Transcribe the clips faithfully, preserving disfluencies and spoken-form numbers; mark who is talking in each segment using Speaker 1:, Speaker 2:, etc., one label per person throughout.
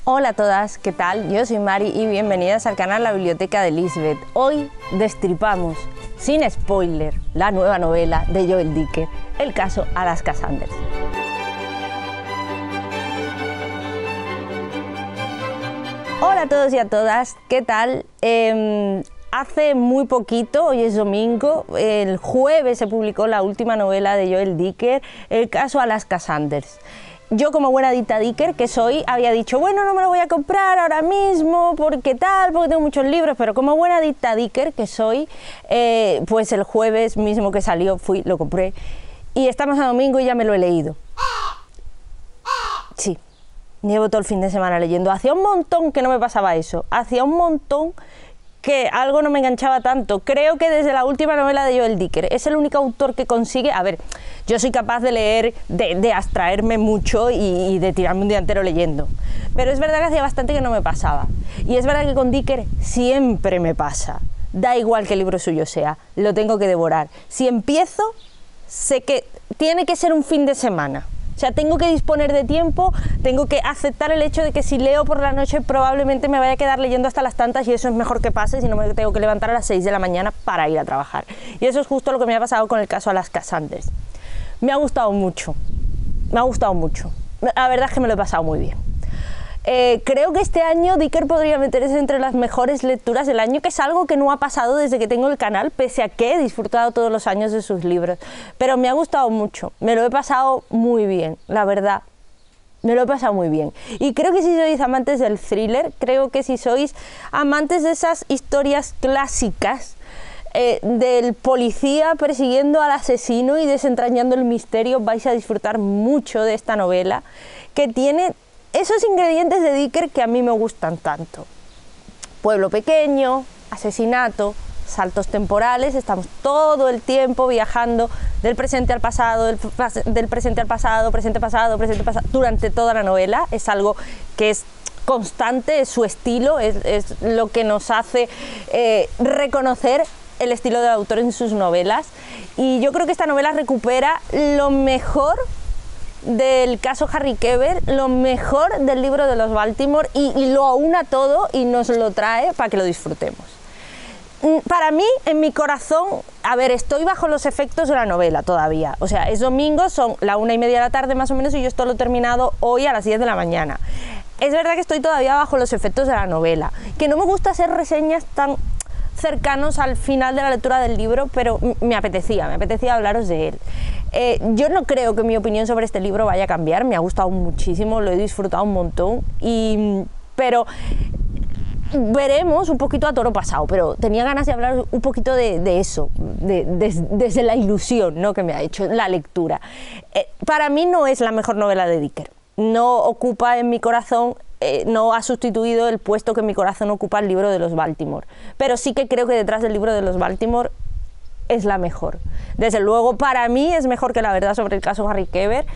Speaker 1: Hola a todas, ¿qué tal? Yo soy Mari y bienvenidas al canal La Biblioteca de Lisbeth. Hoy destripamos, sin spoiler, la nueva novela de Joel Dicker, el caso Alaska Sanders. Hola a todos y a todas, ¿qué tal? Eh, hace muy poquito, hoy es domingo, el jueves se publicó la última novela de Joel Dicker, el caso Alaska Sanders. Yo, como buena dita Dicker que soy, había dicho, bueno, no me lo voy a comprar ahora mismo, porque tal, porque tengo muchos libros, pero como buena dita Dicker que soy, eh, pues el jueves mismo que salió fui, lo compré, y estamos a domingo y ya me lo he leído. Sí, llevo todo el fin de semana leyendo. Hacía un montón que no me pasaba eso, hacía un montón que algo no me enganchaba tanto. Creo que desde la última novela de Joel Dicker es el único autor que consigue, a ver, yo soy capaz de leer, de, de abstraerme mucho y, y de tirarme un día entero leyendo, pero es verdad que hacía bastante que no me pasaba, y es verdad que con Dicker siempre me pasa, da igual qué libro suyo sea, lo tengo que devorar. Si empiezo, sé que tiene que ser un fin de semana. O sea, tengo que disponer de tiempo, tengo que aceptar el hecho de que si leo por la noche probablemente me vaya a quedar leyendo hasta las tantas, y eso es mejor que pase, si no me tengo que levantar a las seis de la mañana para ir a trabajar. Y eso es justo lo que me ha pasado con el caso Alaska Sanders. Me ha gustado mucho, me ha gustado mucho. La verdad es que me lo he pasado muy bien. Eh, creo que este año Dicker podría meterse entre las mejores lecturas del año, que es algo que no ha pasado desde que tengo el canal, pese a que he disfrutado todos los años de sus libros. Pero me ha gustado mucho, me lo he pasado muy bien, la verdad. Me lo he pasado muy bien. Y creo que si sois amantes del thriller, creo que si sois amantes de esas historias clásicas, eh, del policía persiguiendo al asesino y desentrañando el misterio, vais a disfrutar mucho de esta novela, que tiene esos ingredientes de Dicker que a mí me gustan tanto. Pueblo pequeño, asesinato, saltos temporales, estamos todo el tiempo viajando del presente al pasado, del, del presente al pasado, presente pasado, presente pasado, durante toda la novela. Es algo que es constante, es su estilo, es, es lo que nos hace eh, reconocer el estilo del autor en sus novelas. Y yo creo que esta novela recupera lo mejor del caso Harry Kéber, lo mejor del libro de los Baltimore, y, y lo aúna todo y nos lo trae para que lo disfrutemos. Para mí, en mi corazón, a ver, estoy bajo los efectos de la novela todavía, o sea, es domingo, son la una y media de la tarde más o menos, y yo esto lo he terminado hoy a las diez de la mañana. Es verdad que estoy todavía bajo los efectos de la novela, que no me gusta hacer reseñas tan cercanos al final de la lectura del libro, pero me apetecía, me apetecía hablaros de él. Eh, yo no creo que mi opinión sobre este libro vaya a cambiar, me ha gustado muchísimo, lo he disfrutado un montón, y, pero veremos un poquito a toro pasado, pero tenía ganas de hablar un poquito de, de eso, de, de, desde la ilusión, ¿no?, que me ha hecho la lectura. Eh, para mí no es la mejor novela de Dicker, no ocupa en mi corazón, eh, no ha sustituido el puesto que en mi corazón ocupa el libro de los Baltimore, pero sí que creo que detrás del libro de los Baltimore es la mejor. Desde luego, para mí es mejor que La verdad sobre el caso Harry Kéber,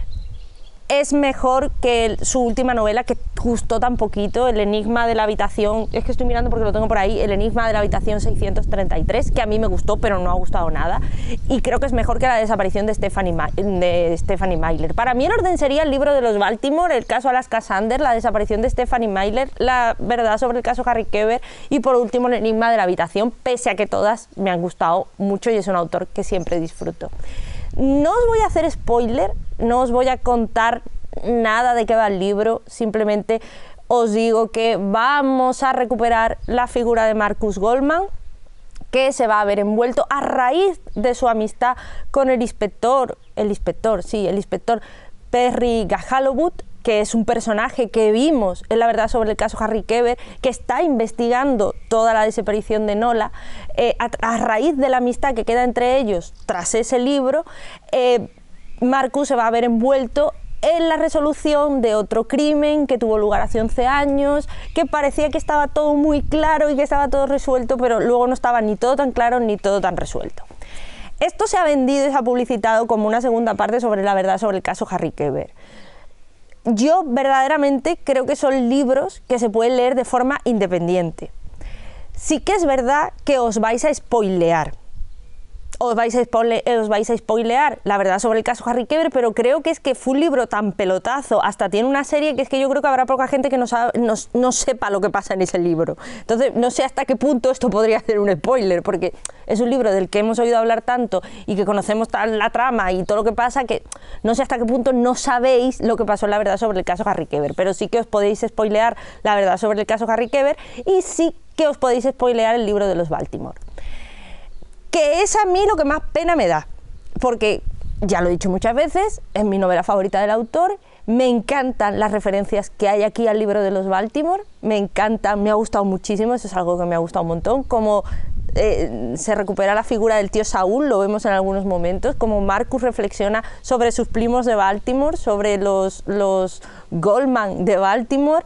Speaker 1: es mejor que el, su última novela, que gustó tan poquito, El enigma de la habitación, es que estoy mirando porque lo tengo por ahí, El enigma de la habitación seiscientos treinta y tres, que a mí me gustó, pero no ha gustado nada, y creo que es mejor que La desaparición de Stephanie, Ma de Stephanie Myler. Para mí el orden sería el libro de los Baltimore, el caso Alaska Sanders, La desaparición de Stephanie Myler, La verdad sobre el caso Harry Kéber, y por último El enigma de la habitación, pese a que todas me han gustado mucho y es un autor que siempre disfruto. No os voy a hacer spoiler, no os voy a contar nada de qué va el libro, simplemente os digo que vamos a recuperar la figura de Marcus Goldman, que se va a ver envuelto a raíz de su amistad con el inspector, el inspector, sí, el inspector Perry Gahalowood, que es un personaje que vimos en La verdad sobre el caso Harry Kéber, que está investigando toda la desaparición de Nola, eh, a, a raíz de la amistad que queda entre ellos tras ese libro. eh, Marcus se va a ver envuelto en la resolución de otro crimen que tuvo lugar hace once años, que parecía que estaba todo muy claro y que estaba todo resuelto, pero luego no estaba ni todo tan claro ni todo tan resuelto. Esto se ha vendido y se ha publicitado como una segunda parte sobre La verdad sobre el caso Harry Kéber. Yo verdaderamente creo que son libros que se pueden leer de forma independiente. Sí que es verdad que os vais a spoilear. os vais, a spoile os vais a spoilear la verdad sobre el caso Harry Kéber, pero creo que es que fue un libro tan pelotazo, hasta tiene una serie que es que yo creo que habrá poca gente que no, sabe, no, no sepa lo que pasa en ese libro. Entonces no sé hasta qué punto esto podría ser un spoiler, porque es un libro del que hemos oído hablar tanto y que conocemos tal, la trama y todo lo que pasa, que no sé hasta qué punto no sabéis lo que pasó en la verdad sobre el caso Harry Kéber, pero sí que os podéis spoilear la verdad sobre el caso Harry Kéber y sí que os podéis spoilear el libro de los Baltimore. Que es a mí lo que más pena me da, porque ya lo he dicho muchas veces, es mi novela favorita del autor, me encantan las referencias que hay aquí al libro de los Baltimore, me encantan, me ha gustado muchísimo, eso es algo que me ha gustado un montón, como eh, se recupera la figura del tío Saúl, lo vemos en algunos momentos, como Marcus reflexiona sobre sus primos de Baltimore, sobre los, los Goldman de Baltimore,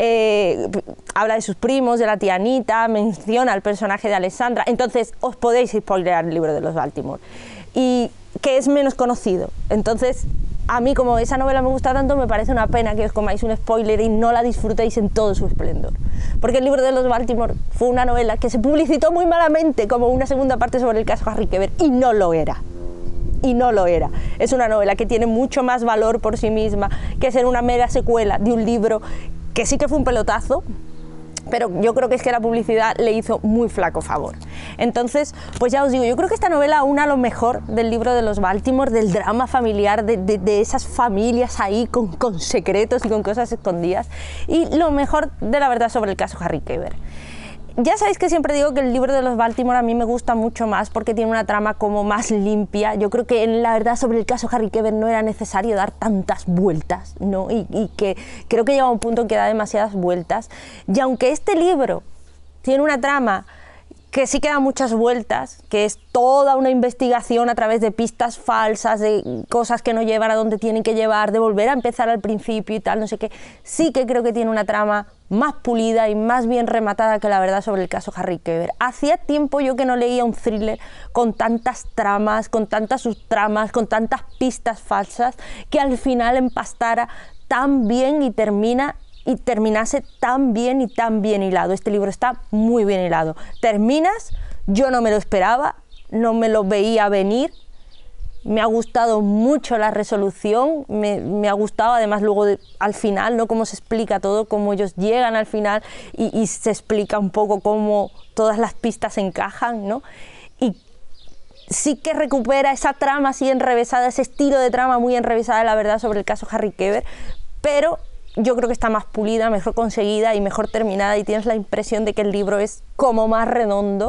Speaker 1: eh, habla de sus primos, de la tía Anita, menciona al personaje de Alessandra, entonces os podéis spoilear el libro de los Baltimore, y que es menos conocido, entonces a mí como esa novela me gusta tanto, me parece una pena que os comáis un spoiler y no la disfrutéis en todo su esplendor, porque el libro de los Baltimore fue una novela que se publicitó muy malamente como una segunda parte sobre el caso Harry Kéber, y no lo era. Y no lo era. Es una novela que tiene mucho más valor por sí misma que ser una mera secuela de un libro que sí que fue un pelotazo, pero yo creo que es que la publicidad le hizo muy flaco favor. Entonces, pues ya os digo, yo creo que esta novela aúna lo mejor del libro de los Baltimore, del drama familiar, de, de, de esas familias ahí con, con secretos y con cosas escondidas, y lo mejor de la verdad sobre el caso Harry Kéber. Ya sabéis que siempre digo que el libro de los Baltimore a mí me gusta mucho más porque tiene una trama como más limpia. Yo creo que en la verdad sobre el caso Harry Kéber no era necesario dar tantas vueltas, ¿no? Y, y que creo que llega a un punto en que da demasiadas vueltas. Y aunque este libro tiene una trama que sí que da muchas vueltas, que es toda una investigación a través de pistas falsas, de cosas que no llevan a donde tienen que llevar, de volver a empezar al principio y tal, no sé qué, sí que creo que tiene una trama más pulida y más bien rematada que la verdad sobre el caso Harry Kéber. Hacía tiempo yo que no leía un thriller con tantas tramas, con tantas subtramas, con tantas pistas falsas, que al final empastara tan bien y termina y terminase tan bien y tan bien hilado. Este libro está muy bien hilado. Terminas, yo no me lo esperaba, no me lo veía venir, me ha gustado mucho la resolución, me, me ha gustado además luego de, al final, ¿no? Cómo se explica todo, cómo ellos llegan al final y, y se explica un poco cómo todas las pistas encajan, ¿no? Y sí que recupera esa trama así enrevesada, ese estilo de trama muy enrevesada, la verdad, sobre el caso Harry Kéber, pero yo creo que está más pulida, mejor conseguida y mejor terminada, y tienes la impresión de que el libro es como más redondo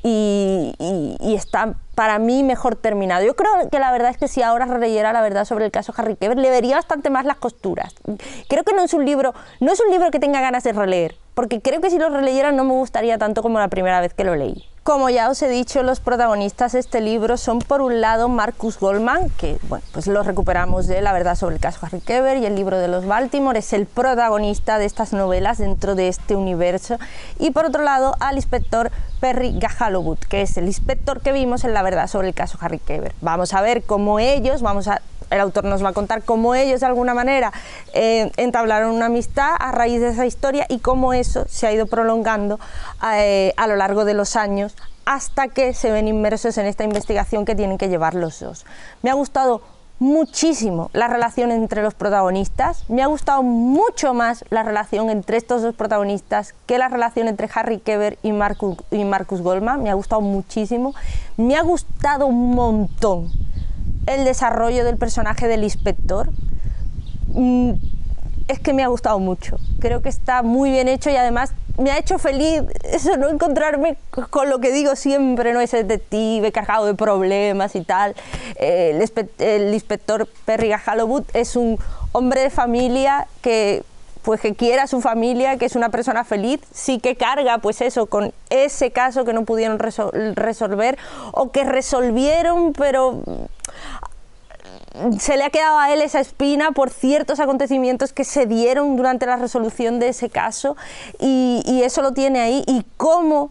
Speaker 1: y, y, y está para mí mejor terminado. Yo creo que la verdad es que si ahora releyera la verdad sobre el caso Harry Kéber, le vería bastante más las costuras. Creo que no es un libro, no es un libro que tenga ganas de releer, porque creo que si lo releyera no me gustaría tanto como la primera vez que lo leí. Como ya os he dicho, los protagonistas de este libro son por un lado Marcus Goldman, que bueno, pues lo recuperamos de La verdad sobre el caso Harry Kéber y el libro de los Baltimore, es el protagonista de estas novelas dentro de este universo, y por otro lado al inspector Perry Gahalowood, que es el inspector que vimos en La verdad sobre el caso Harry Kéber. Vamos a ver cómo ellos, vamos a el autor nos va a contar cómo ellos de alguna manera eh, entablaron una amistad a raíz de esa historia y cómo eso se ha ido prolongando eh, a lo largo de los años hasta que se ven inmersos en esta investigación que tienen que llevar los dos. Me ha gustado muchísimo la relación entre los protagonistas, me ha gustado mucho más la relación entre estos dos protagonistas que la relación entre Harry Kéber y Marcus, y Marcus Goldman, me ha gustado muchísimo, me ha gustado un montón el desarrollo del personaje del inspector. Mm, es que me ha gustado mucho, creo que está muy bien hecho y además me ha hecho feliz eso, no encontrarme con lo que digo siempre, no, ese detective cargado de problemas y tal. Eh, el, inspe el inspector Perry Gahalowood es un hombre de familia que pues que quiere a su familia, que es una persona feliz, sí que carga pues eso con ese caso que no pudieron resol resolver o que resolvieron pero se le ha quedado a él esa espina por ciertos acontecimientos que se dieron durante la resolución de ese caso, y, y eso lo tiene ahí, y cómo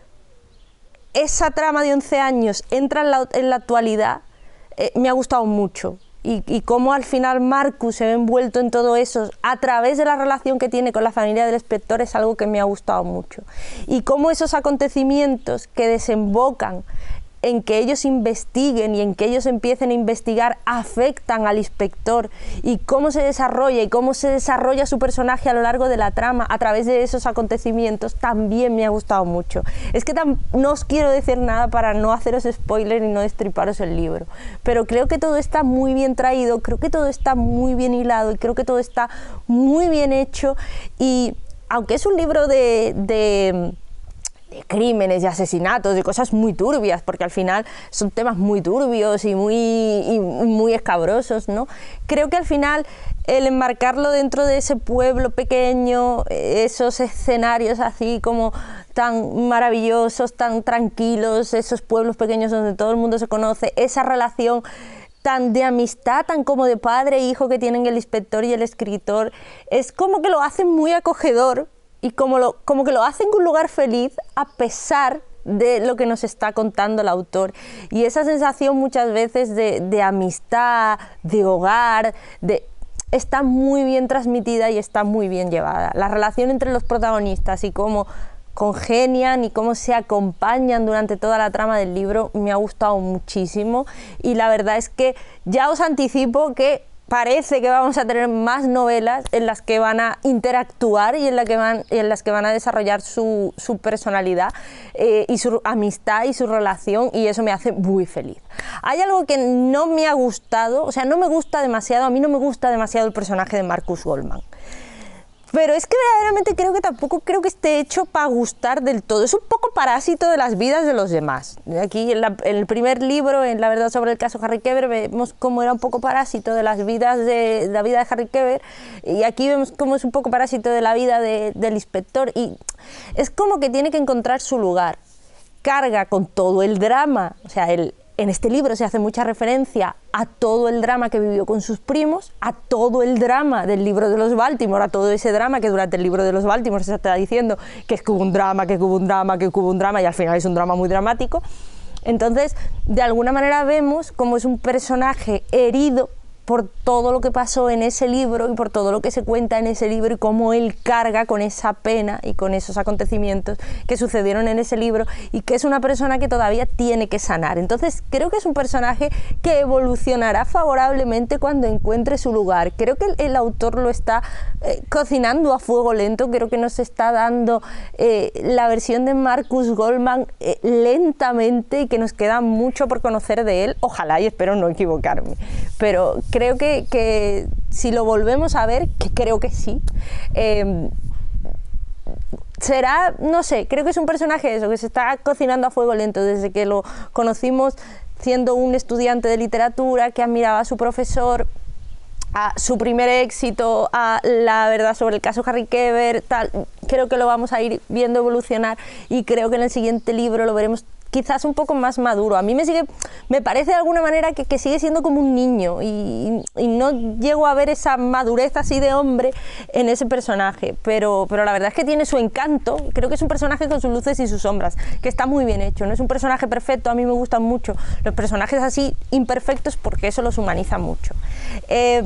Speaker 1: esa trama de once años entra en la, en la actualidad, eh, me ha gustado mucho. Y, y cómo al final Marcus se ve envuelto en todo eso a través de la relación que tiene con la familia del inspector es algo que me ha gustado mucho. Y cómo esos acontecimientos que desembocan en que ellos investiguen y en que ellos empiecen a investigar afectan al inspector, y cómo se desarrolla y cómo se desarrolla su personaje a lo largo de la trama a través de esos acontecimientos, también me ha gustado mucho. Es que no os quiero decir nada para no haceros spoiler y no destriparos el libro, pero creo que todo está muy bien traído, creo que todo está muy bien hilado y creo que todo está muy bien hecho. Y aunque es un libro de... de de crímenes y asesinatos, de cosas muy turbias, porque al final son temas muy turbios y muy, y muy escabrosos, ¿no? Creo que al final el enmarcarlo dentro de ese pueblo pequeño, esos escenarios así como tan maravillosos, tan tranquilos, esos pueblos pequeños donde todo el mundo se conoce, esa relación tan de amistad, tan como de padre e hijo que tienen el inspector y el escritor, es como que lo hacen muy acogedor, y como, lo, como que lo hacen en un lugar feliz a pesar de lo que nos está contando el autor. Y esa sensación muchas veces de, de amistad, de hogar, de, está muy bien transmitida y está muy bien llevada. La relación entre los protagonistas y cómo congenian y cómo se acompañan durante toda la trama del libro me ha gustado muchísimo, y la verdad es que ya os anticipo que parece que vamos a tener más novelas en las que van a interactuar y en, la que van, en las que van a desarrollar su, su personalidad eh, y su amistad y su relación, y eso me hace muy feliz. Hay algo que no me ha gustado, o sea, no me gusta demasiado, a mí no me gusta demasiado el personaje de Marcus Goldman. Pero es que verdaderamente creo que tampoco creo que esté hecho para gustar del todo. Es un poco parásito de las vidas de los demás. Aquí en, la, en el primer libro, en La verdad sobre el caso Harry Kéber, vemos cómo era un poco parásito de las vidas de, de la vida de Harry Kéber, y aquí vemos cómo es un poco parásito de la vida de, del inspector, y es como que tiene que encontrar su lugar. Carga con todo el drama, o sea, el en este libro se hace mucha referencia a todo el drama que vivió con sus primos, a todo el drama del libro de los Baltimore, a todo ese drama que durante el libro de los Baltimore se está diciendo que es que hubo un drama, que hubo un drama, que hubo un drama, y al final es un drama muy dramático. Entonces, de alguna manera vemos cómo es un personaje herido por todo lo que pasó en ese libro y por todo lo que se cuenta en ese libro, y cómo él carga con esa pena y con esos acontecimientos que sucedieron en ese libro, y que es una persona que todavía tiene que sanar. Entonces creo que es un personaje que evolucionará favorablemente cuando encuentre su lugar. Creo que el, el autor lo está eh, cocinando a fuego lento, creo que nos está dando eh, la versión de Marcus Goldman eh, lentamente, y que nos queda mucho por conocer de él, ojalá, y espero no equivocarme, pero creo que, que si lo volvemos a ver, que creo que sí, eh, será, no sé, creo que es un personaje eso, que se está cocinando a fuego lento desde que lo conocimos siendo un estudiante de literatura que admiraba a su profesor, a su primer éxito, a La verdad sobre el caso Harry Kéber, tal. Creo que lo vamos a ir viendo evolucionar, y creo que en el siguiente libro lo veremos quizás un poco más maduro. A mí me sigue, me parece de alguna manera que, que sigue siendo como un niño, y, y no llego a ver esa madurez así de hombre en ese personaje, pero, pero la verdad es que tiene su encanto. Creo que es un personaje con sus luces y sus sombras, que está muy bien hecho. No es un personaje perfecto, a mí me gustan mucho los personajes así imperfectos porque eso los humaniza mucho. Eh,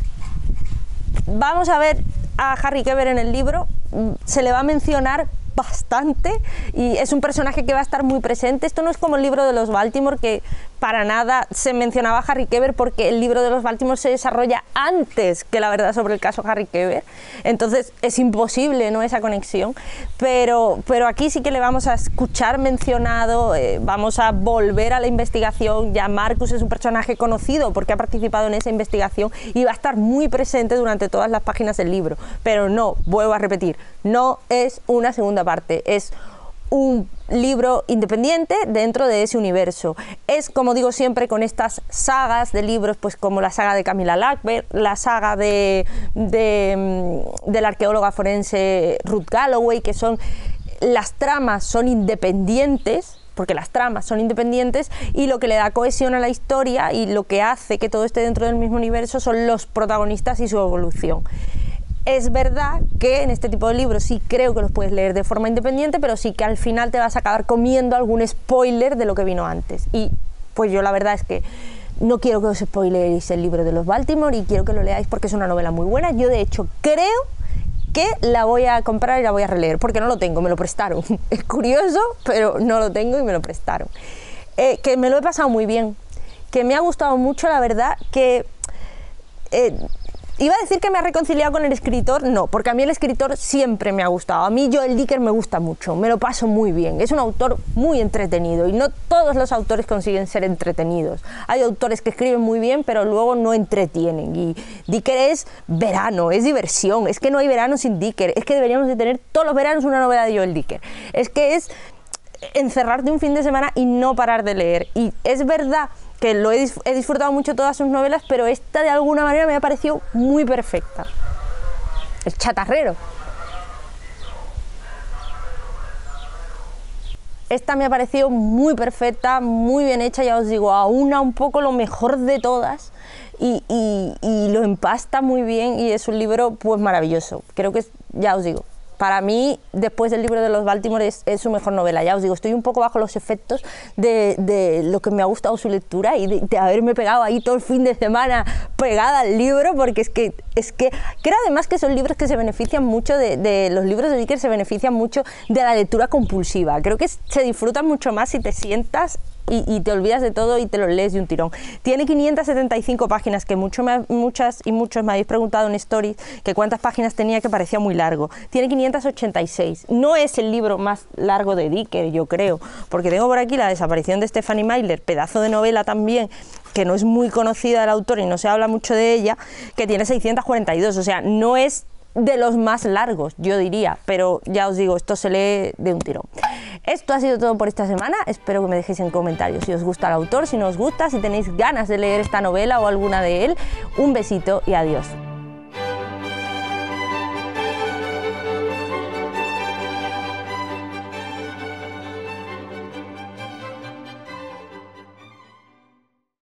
Speaker 1: vamos a ver a Harry Kéber en el libro, se le va a mencionar bastante y es un personaje que va a estar muy presente. Esto no es como el libro de los Baltimore, que para nada se mencionaba a Harry Kéber, porque el libro de los Baltimore se desarrolla antes que La verdad sobre el caso Harry Kéber, entonces es imposible, ¿no?, esa conexión, pero, pero aquí sí que le vamos a escuchar mencionado, eh, vamos a volver a la investigación. Ya Marcus es un personaje conocido porque ha participado en esa investigación y va a estar muy presente durante todas las páginas del libro, pero no, vuelvo a repetir, no es una segunda parte, es un libro independiente dentro de ese universo. Es, como digo siempre, con estas sagas de libros, pues como la saga de Camilla Lackberg, la saga de, de, de la arqueóloga forense Ruth Galloway, que son, las tramas son independientes, porque las tramas son independientes, y lo que le da cohesión a la historia y lo que hace que todo esté dentro del mismo universo son los protagonistas y su evolución. Es verdad que en este tipo de libros sí creo que los puedes leer de forma independiente, pero sí que al final te vas a acabar comiendo algún spoiler de lo que vino antes. Y pues yo la verdad es que no quiero que os spoileréis el libro de los Baltimore, y quiero que lo leáis porque es una novela muy buena. Yo de hecho creo que la voy a comprar y la voy a releer, porque no lo tengo, me lo prestaron. Es curioso, pero no lo tengo y me lo prestaron. eh, que me lo he pasado muy bien, que me ha gustado mucho, la verdad, que... Eh, iba a decir que me ha reconciliado con el escritor, no, porque a mí el escritor siempre me ha gustado. A mí Joel Dicker me gusta mucho, me lo paso muy bien. Es un autor muy entretenido y no todos los autores consiguen ser entretenidos. Hay autores que escriben muy bien, pero luego no entretienen. Y Dicker es verano, es diversión. Es que no hay verano sin Dicker. Es que deberíamos de tener todos los veranos una novela de Joel Dicker. Es que es encerrarte un fin de semana y no parar de leer. Y es verdad que lo he, he disfrutado mucho todas sus novelas, pero esta de alguna manera me ha parecido muy perfecta. El chatarrero. Esta me ha parecido muy perfecta, muy bien hecha, ya os digo, aúna un poco lo mejor de todas y, y, y lo empasta muy bien y es un libro pues maravilloso. Creo que, es, ya os digo, para mí, después del libro de los Baltimore, es, es su mejor novela. Ya os digo, estoy un poco bajo los efectos de, de lo que me ha gustado su lectura y de, de haberme pegado ahí todo el fin de semana pegada al libro, porque es que, es que creo además que son libros que se benefician mucho, de, de los libros de Dicker se benefician mucho de la lectura compulsiva. Creo que se disfrutan mucho más si te sientas Y, y te olvidas de todo y te lo lees de un tirón. Tiene quinientas setenta y cinco páginas, que mucho me, muchas y muchos me habéis preguntado en Stories que cuántas páginas tenía, que parecía muy largo. Tiene quinientas ochenta y seis. No es el libro más largo de Dicker, yo creo, porque tengo por aquí La desaparición de Stephanie Myler, pedazo de novela también, que no es muy conocida del autor y no se habla mucho de ella, que tiene seiscientas cuarenta y dos, o sea, no es de los más largos, yo diría, pero ya os digo, esto se lee de un tirón. Esto ha sido todo por esta semana, espero que me dejéis en comentarios si os gusta el autor, si no os gusta, si tenéis ganas de leer esta novela o alguna de él. Un besito y adiós.